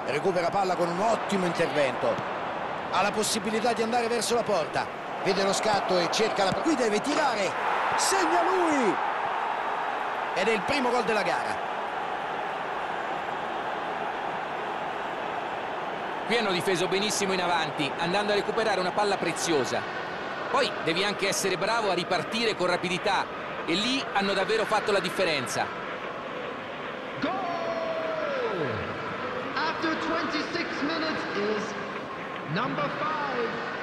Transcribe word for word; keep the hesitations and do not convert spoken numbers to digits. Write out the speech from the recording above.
Recupera palla con un ottimo intervento. Ha la possibilità di andare verso la porta. Vede lo scatto e cerca la... Qui deve tirare. Segna lui! Ed è il primo gol della gara. Qui hanno difeso benissimo in avanti, andando a recuperare una palla preziosa. Poi devi anche essere bravo a ripartire con rapidità, e lì hanno davvero fatto la differenza. Goal! After twenty-six minutes is number five.